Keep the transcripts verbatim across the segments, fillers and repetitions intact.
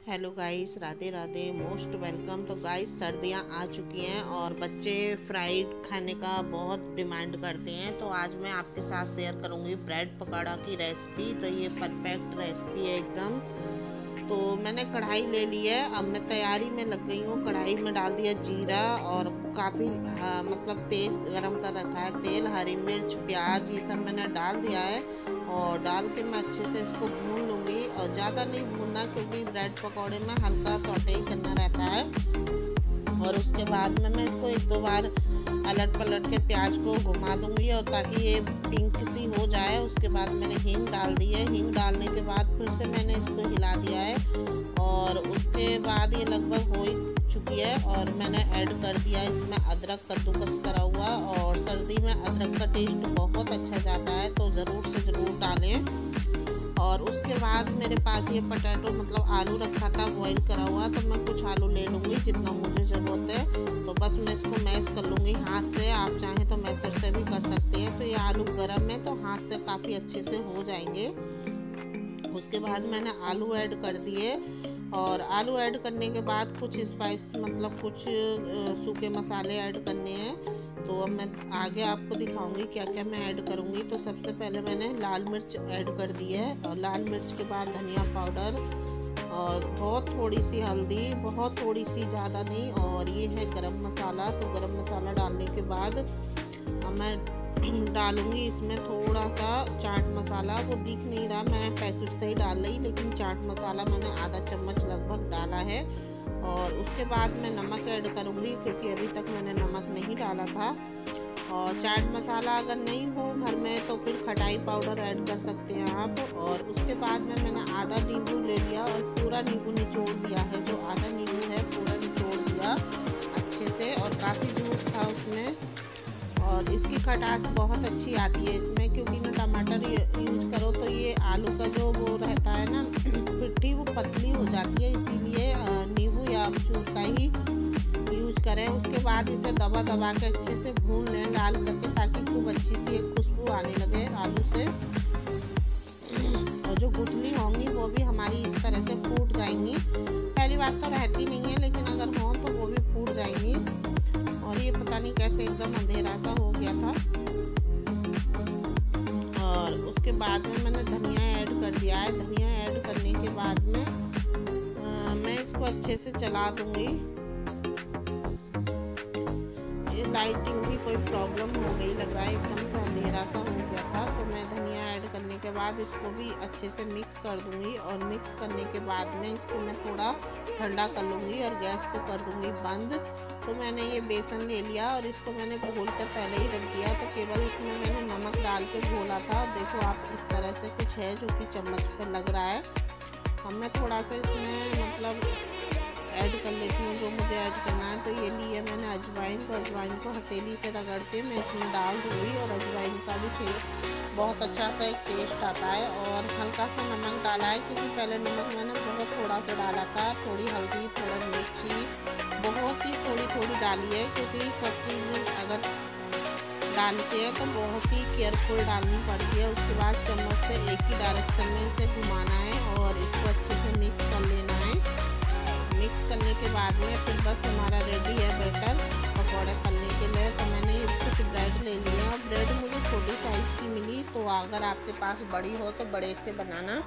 Hello guys, Radhe Radhe, most welcome. तो guys सर्दियां आ चुकी हैं और बच्चे फ्राइड खाने का बहुत डिमांड करते हैं। तो आज मैं आपके साथ शेयर करूंगी ब्रेड पकौड़ा की रेसिपी। तो ये परफेक्ट रेसिपी है एकदम। तो मैंने कढ़ाई ले ली है, अब मैं तैयारी में लग गई हूँ। कढ़ाई में डाल दिया जीरा और काफ़ी मतलब तेज़ गरम कर रखा है तेल। हरी मिर्च, प्याज ये सब मैंने डाल दिया है और डाल के मैं अच्छे से इसको भून लूँगी। और ज़्यादा नहीं भूनना क्योंकि ब्रेड पकौड़े में हल्का सौटे ही करना रहता है। और उसके बाद में मैं इसको एक दो बार पलट पलट के प्याज को घुमा दूँगी और ताकि ये पिंक सी हो जाए। उसके बाद मैंने हींग डाल दी है। हींग डालने के बाद फिर से मैंने इसको हिला दिया है और उसके बाद ये लगभग हो ही चुकी है। और मैंने ऐड कर दिया इसमें अदरक कद्दूकस करा हुआ। और सर्दी में अदरक का टेस्ट बहुत अच्छा जाता है, तो ज़रूर से ज़रूर डालें। और उसके बाद मेरे पास ये पोटैटो मतलब आलू रखा था बॉईल करा हुआ, तो मैं कुछ आलू ले लूँगी जितना मुझे ज़रूरत है। तो बस मैं इसको मैश कर लूँगी हाथ से। आप चाहें तो मैशर से भी कर सकते हैं। तो ये आलू गर्म है तो हाथ से काफ़ी अच्छे से हो जाएंगे। उसके बाद मैंने आलू ऐड कर दिए और आलू ऐड करने के बाद कुछ स्पाइस मतलब कुछ सूखे मसाले ऐड करने हैं। तो अब मैं आगे आपको दिखाऊंगी क्या क्या मैं ऐड करूंगी। तो सबसे पहले मैंने लाल मिर्च ऐड कर दी है और लाल मिर्च के बाद धनिया पाउडर और बहुत थोड़ी सी हल्दी, बहुत थोड़ी सी, ज़्यादा नहीं। और ये है गरम मसाला। तो गरम मसाला डालने के बाद अब मैं डालूंगी इसमें थोड़ा सा चाट मसाला। वो दिख नहीं रहा, मैं पैकेट से ही डाल रही, लेकिन चाट मसाला मैंने आधा चम्मच लगभग डाला है। और उसके बाद मैं नमक ऐड करूंगी क्योंकि अभी तक मैंने नमक नहीं डाला था। और चाट मसाला अगर नहीं हो घर में तो फिर खटाई पाउडर ऐड कर सकते हैं आप। और उसके बाद में मैंने आधा नींबू ले लिया और पूरा नींबू निचोड़ दिया है। जो आधा नींबू है पूरा निचोड़ दिया अच्छे से और काफ़ी जूस था उसमें। और इसकी खटास बहुत अच्छी आती है इसमें क्योंकि ना टमाटर यूज करो तो ये आलू का जो वो रहता है ना पिट्ठी वो पतली हो जाती है, इसीलिए नींबू या अमचूर का ही यूज करें। उसके बाद इसे दबा दबा के अच्छे से भून लें लाल करके, ताकि खूब अच्छी सी एक खुशबू आने लगे आलू से। और जो गुठली होंगी वो भी हमारी इस तरह से फूट जाएंगी। पहली बात तो रहती नहीं है, लेकिन अगर हो तो वो भी फूट जाएंगी। और ये पता नहीं कैसे एकदम अंधेरा सा हो गया था। और उसके बाद में मैंने धनिया ऐड कर दिया है। धनिया ऐड करने के बाद में आ, मैं इसको अच्छे से चला दूंगी। ये लाइटिंग भी कोई प्रॉब्लम हो गई लग रहा है, एकदम से अंधेरा सा हो गया था। तो मैं धनिया ऐड करने के बाद इसको भी अच्छे से मिक्स कर दूंगी। और मिक्स करने के बाद में इसको मैं थोड़ा ठंडा कर लूँगी और गैस को कर दूंगी बंद। तो मैंने ये बेसन ले लिया और इसको मैंने घोल कर पहले ही रख दिया। तो केवल इसमें मैंने नमक डाल के घोला था। देखो आप इस तरह से कुछ है जो कि चम्मच पर लग रहा है। अब मैं थोड़ा सा इसमें मतलब ऐड कर लेती हूँ जो मुझे ऐड करना है। तो ये लिए मैंने अजवाइन। तो अजवाइन को हथेली से रगड़ के मैं इसमें डाल दूँगी। और अजवाइन का भी बहुत अच्छा सा एक टेस्ट आता है। और हल्का सा नमक डाला है क्योंकि पहले नमक मैंने बहुत थोड़ा सा डाला था। थोड़ी हल्दी, थोड़ा मिर्ची, बहुत ही थोड़ी थोड़ी डाली है क्योंकि सब चीज़ में अगर डालते हैं तो बहुत ही केयरफुल डालनी पड़ती है। उसके बाद चम्मच से एक ही डायरेक्शन में इसे घुमाना है और इसको अच्छे से मिक्स कर लेना है। मिक्स करने के बाद में फिर बस हमारा रेडी है बैटर पकौड़े तलने के लिए। तो मैंने ये कुछ ब्रेड ले लिए और ब्रेड मुझे छोटी साइज़ की मिली। तो अगर आपके पास बड़ी हो तो बड़े से बनाना।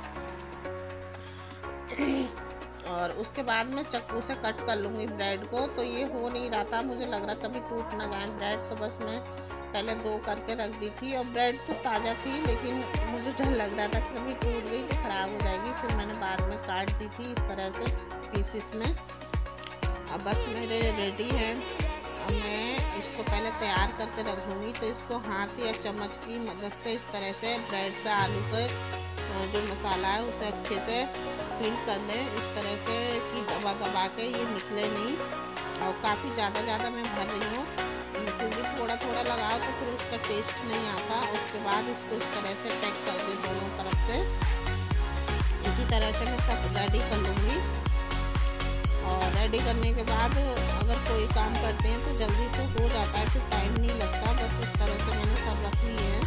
और उसके बाद मैं चाकू से कट कर लूँगी ब्रेड को। तो ये हो नहीं रहा था, मुझे लग रहा कभी टूट ना जाए ब्रेड, तो बस मैं पहले दो करके रख दी थी। और ब्रेड तो ताज़ा थी लेकिन मुझे डर लग रहा था कभी टूट गई तो ख़राब हो जाएगी। फिर मैंने बाद में काट दी थी इस तरह से पीसेस में। अब बस मेरे रेडी है। अब मैं इसको पहले तैयार करके रख दूँगी। तो इसको हाथ या चम्मच की मदद से इस तरह से ब्रेड पे आलू के जो मसाला है उसे अच्छे से फिल कर लें इस तरह से कि दबा दबा के ये निकले नहीं। और काफ़ी ज़्यादा ज़्यादा मैं भर रही हूँ क्योंकि थोड़ा थोड़ा लगाओ तो फिर उसका टेस्ट नहीं आता। उसके बाद इसको इस तरह से पैक कर दें दोनों तरफ से। इसी तरह से मैं सब रेडी कर लूँगी। और रेडी करने के बाद अगर कोई काम करते हैं तो जल्दी से हो जाता है, फिर टाइम नहीं लगता। बस इस तरह से मैंने सब रख ली है।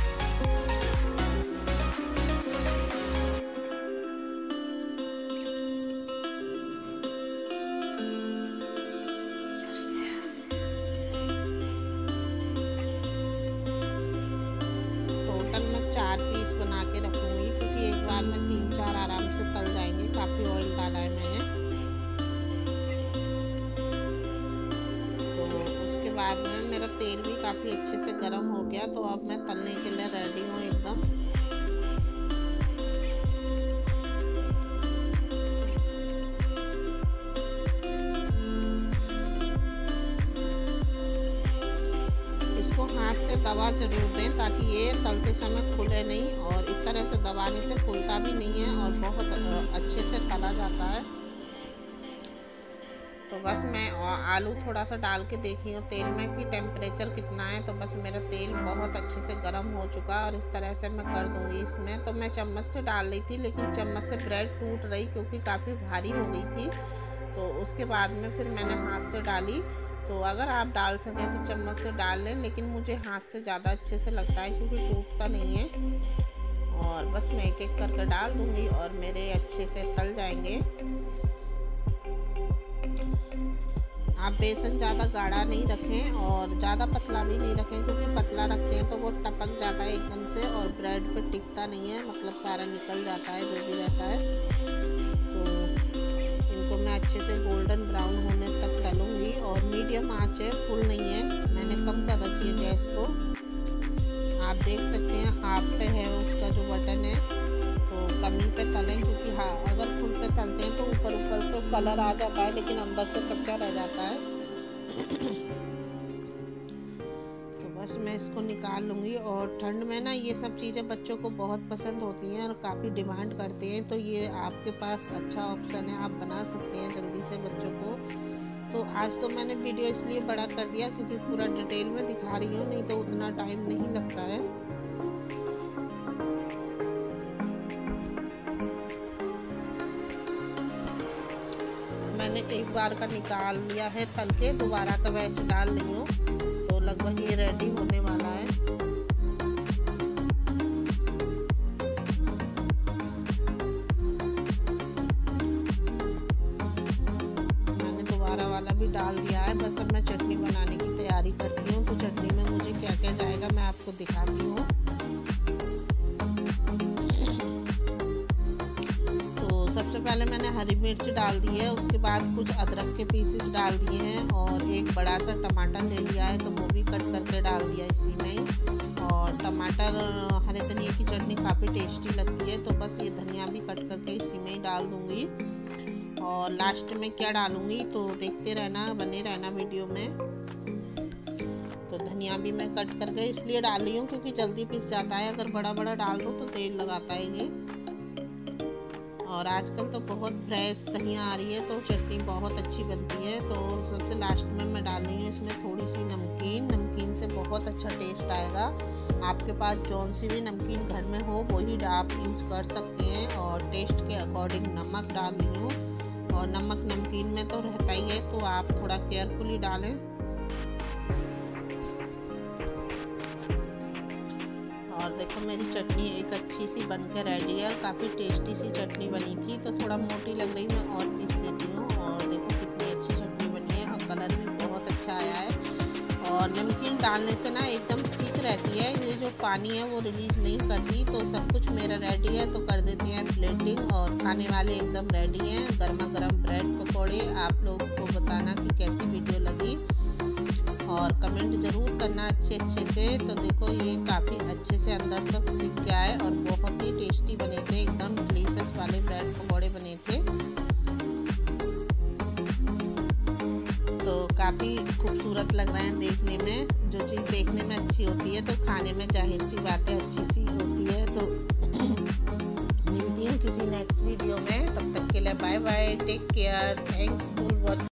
काफ़ी ऑयल डाला है मैंने। तो उसके बाद में मेरा तेल भी काफ़ी अच्छे से गर्म हो गया, तो अब मैं तलने के लिए रेडी हूँ एकदम। इसको हाथ से दबा जरूर दें ताकि ये तलते समय खुले नहीं, और इस तरह से दबाने से फूलता भी नहीं है और बहुत अच्छे से तला जाता है। तो बस मैं आलू थोड़ा सा डाल के देखी हूँ तेल में कि टेम्परेचर कितना है। तो बस मेरा तेल बहुत अच्छे से गर्म हो चुका है और इस तरह से मैं कर दूँगी इसमें। तो मैं चम्मच से डाल रही थी, लेकिन चम्मच से ब्रेड टूट रही क्योंकि काफ़ी भारी हो गई थी। तो उसके बाद में फिर मैंने हाथ से डाली। तो अगर आप डाल सकें तो चम्मच से डाल लें, लेकिन मुझे हाथ से ज़्यादा अच्छे से लगता है क्योंकि टूटता नहीं है। और बस मैं एक एक करके डाल दूँगी और मेरे अच्छे से तल जाएंगे। आप बेसन ज़्यादा गाढ़ा नहीं रखें और ज़्यादा पतला भी नहीं रखें, क्योंकि पतला रखते हैं तो वो टपक जाता है एकदम से और ब्रेड पे टिकता नहीं है, मतलब सारा निकल जाता है जो भी रहता है। तो इनको मैं अच्छे से गोल्डन ब्राउन होने तक तलूँगी और मीडियम आँच है, फुल नहीं है, मैंने कम कर रखी है गैस को। आप देख सकते हैं हाफ पे है उसका जो बटन है, तो कमी पे तलें, क्योंकि हाँ अगर फुल पे तलते हैं तो ऊपर ऊपर तो कलर आ जाता है लेकिन अंदर से कच्चा रह जाता है। तो बस मैं इसको निकाल लूँगी। और ठंड में ना ये सब चीज़ें बच्चों को बहुत पसंद होती हैं और काफ़ी डिमांड करते हैं, तो ये आपके पास अच्छा ऑप्शन है, आप बना सकते हैं जल्दी से बच्चों को। तो आज तो मैंने वीडियो इसलिए बड़ा कर दिया क्योंकि पूरा डिटेल में दिखा रही हूँ, नहीं तो उतना टाइम नहीं लगता है। मैंने एक बार का निकाल लिया है तल के, दोबारा का बैच डाल रही हूँ, तो लगभग ये रेडी होने वाला है। मैंने दोबारा वाला भी डाल दिया है। बस अब मैं चटनी बनाने की तैयारी करती हूँ। तो चटनी में मुझे क्या क्या जाएगा मैं आपको दिखाती हूँ। सबसे पहले मैंने हरी मिर्च डाल दी है, उसके बाद कुछ अदरक के पीसेस डाल दिए हैं और एक बड़ा सा टमाटर ले लिया है, तो वो भी कट करके डाल दिया इसी में ही। और टमाटर हरे धनिया की चटनी काफ़ी टेस्टी लगती है, तो बस ये धनिया भी कट करके इसी में ही डाल दूँगी। और लास्ट में क्या डालूँगी तो देखते रहना, बने रहना वीडियो में। तो धनिया भी मैं कट करके इसलिए डाल रही हूँ क्योंकि जल्दी पिस जाता है, अगर बड़ा बड़ा डाल दो तो तेल लगाता है ये। और आजकल तो बहुत फ्रेश धनिया आ रही है, तो चटनी बहुत अच्छी बनती है। तो सबसे लास्ट में मैं डाल रही हूँ इसमें थोड़ी सी नमकीन। नमकीन से बहुत अच्छा टेस्ट आएगा। आपके पास जौन सी भी नमकीन घर में हो वही आप यूज़ कर सकते हैं। और टेस्ट के अकॉर्डिंग नमक डाल रही हूँ, और नमक नमकीन में तो रहता ही है, तो आप थोड़ा केयरफुली डालें। और देखो मेरी चटनी एक अच्छी सी बन के रेडी है और काफ़ी टेस्टी सी चटनी बनी थी। तो थोड़ा मोटी लग रही, मैं और पीस देती हूँ। और देखो कितनी अच्छी चटनी बनी है और कलर भी बहुत अच्छा आया है। और नमकीन डालने से ना एकदम ठीक रहती है, ये जो पानी है वो रिलीज नहीं करती। तो सब कुछ मेरा रेडी है, तो कर देते हैं प्लेटिंग और खाने वाले एकदम रेडी हैं। गर्मा गर्म ब्रेड पकौड़े। आप लोग को बताना कि कैसी वीडियो लगी और कमेंट ज़रूर करना अच्छे अच्छे से। तो देखो ये काफ़ी अच्छे से अंदर तक सीख गया है और बहुत ही टेस्टी बने थे, एकदम डिलीशियस वाले ब्रेड पकौड़े बने थे। तो काफ़ी खूबसूरत लग रहे हैं देखने में। जो चीज़ देखने में अच्छी होती है तो खाने में जाहिर सी बातें अच्छी सी होती है। तो मिलती हूँ किसी नेक्स्ट वीडियो में, तब तक के लिए bye bye, take care, thanks for watching.